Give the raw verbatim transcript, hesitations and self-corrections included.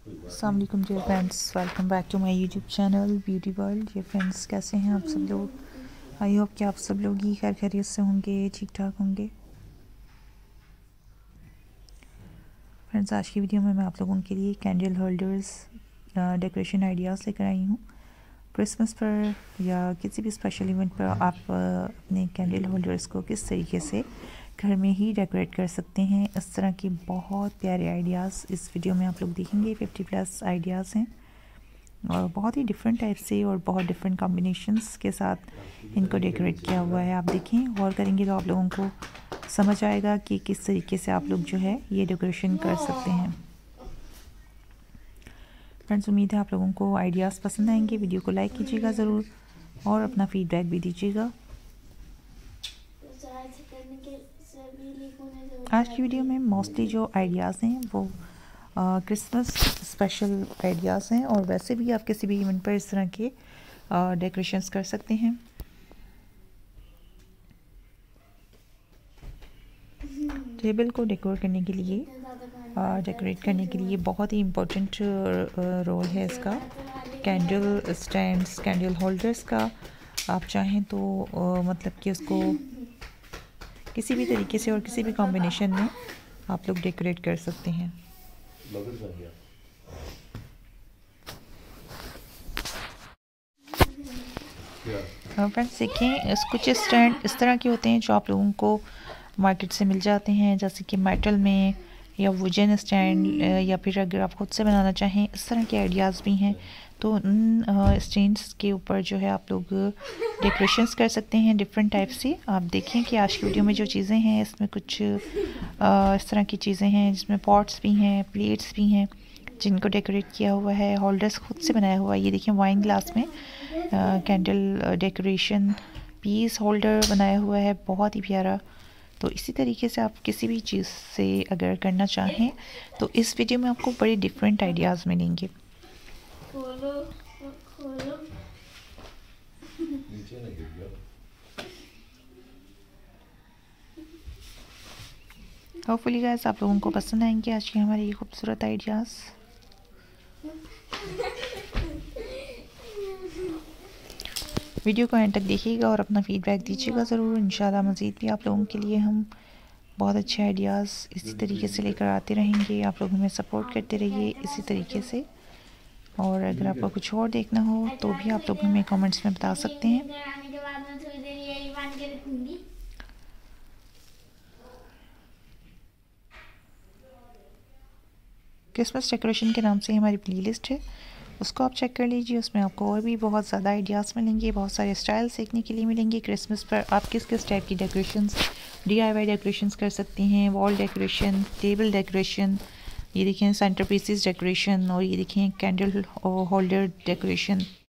अस्सलाम वालेकुम dear friends, welcome back to my YouTube channel beauty world. Dear friends, कैसे हैं आप सब लोग? आई होप कि आप सब लोग ही खैर खैरियत से होंगे, ठीक ठाक होंगे। फ्रेंड्स, आज की वीडियो में मैं आप लोगों के लिए कैंडल होल्डर्स डेकोरेशन आइडियाज़ लेकर आई हूँ। क्रिसमस पर या किसी भी स्पेशल इवेंट पर आप अपने कैंडल होल्डर्स को किस तरीके से घर में ही डेकोरेट कर सकते हैं, इस तरह की बहुत प्यारे आइडियाज़ इस वीडियो में आप लोग देखेंगे। फिफ्टी प्लस आइडियाज़ हैं और बहुत ही डिफरेंट टाइप से और बहुत डिफरेंट कॉम्बिनेशंस के साथ इनको डेकोरेट किया हुआ है। आप देखें, गौर करेंगे तो आप लोगों को समझ आएगा कि किस तरीके से आप लोग जो है ये डेकोरेशन कर सकते हैं। फ्रेंड्स, उम्मीद है आप लोगों को आइडियाज़ पसंद आएंगे। वीडियो को लाइक कीजिएगा ज़रूर और अपना फीडबैक भी दीजिएगा। आज की वीडियो में मोस्टली जो आइडियाज़ हैं वो क्रिसमस स्पेशल आइडियाज़ हैं और वैसे भी आप किसी भी इवेंट पर इस तरह के डेकोरेशंस कर सकते हैं। टेबल को डेकोर करने के लिए डेकोरेट करने के लिए बहुत ही इम्पोर्टेंट रोल है इसका कैंडल स्टैंड्स, कैंडल होल्डर्स का। आप चाहें तो आ, मतलब कि उसको किसी भी तरीके से और किसी भी कॉम्बिनेशन में आप लोग डेकोरेट कर सकते हैं। फ्रेंड्स, देखें, कुछ स्टैंड इस तरह के होते हैं जो आप लोगों को मार्केट से मिल जाते हैं, जैसे कि मेटल में या वुडन स्टैंड, या फिर अगर आप खुद से बनाना चाहें इस तरह के आइडियाज़ भी हैं। तो उन स्टैंड्स के ऊपर जो है आप लोग डेकोरेशंस कर सकते हैं डिफरेंट टाइप से। आप देखें कि आज की वीडियो में जो चीज़ें हैं इसमें कुछ आ, इस तरह की चीज़ें हैं जिसमें पॉट्स भी हैं, प्लेट्स भी हैं जिनको डेकोरेट किया हुआ है। होल्डर्स खुद से बनाया हुआ है। ये देखिए, वाइन ग्लास में कैंडल डेकोरेशन पीस होल्डर बनाया हुआ है, बहुत ही प्यारा। तो इसी तरीके से आप किसी भी चीज़ से अगर करना चाहें तो इस वीडियो में आपको बड़े डिफरेंट आइडियाज़ मिलेंगे। खोलो, खोलो। होपफुली गाइस आप लोगों को पसंद आएंगे आज की हमारी ये खूबसूरत आइडियाज़। वीडियो को एंड तक देखिएगा और अपना फीडबैक दीजिएगा ज़रूर। इंशाल्लाह मज़ीद भी आप लोगों के लिए हम बहुत अच्छे आइडियाज़ इसी तरीके से लेकर आते रहेंगे। आप लोग हमें सपोर्ट करते रहिए इसी तरीके से। और अगर आपको कुछ और देखना हो तो भी आप लोग हमें कमेंट्स में बता सकते हैं। क्रिसमस डेकोरेशन के नाम से हमारी प्लेलिस्ट है, उसको आप चेक कर लीजिए। उसमें आपको और भी बहुत ज़्यादा आइडियाज़ मिलेंगे, बहुत सारे स्टाइल सीखने के लिए मिलेंगे। क्रिसमस पर आप किस किस टाइप की डेकोरेशंस, डीआईवाई डेकोरेशंस कर सकते हैं, वॉल डेकोरेशन, टेबल डेकोरेशन, ये देखें सेंटर पीसेस डेकोरेशन, और ये देखें कैंडल होल्डर डेकोरेशन।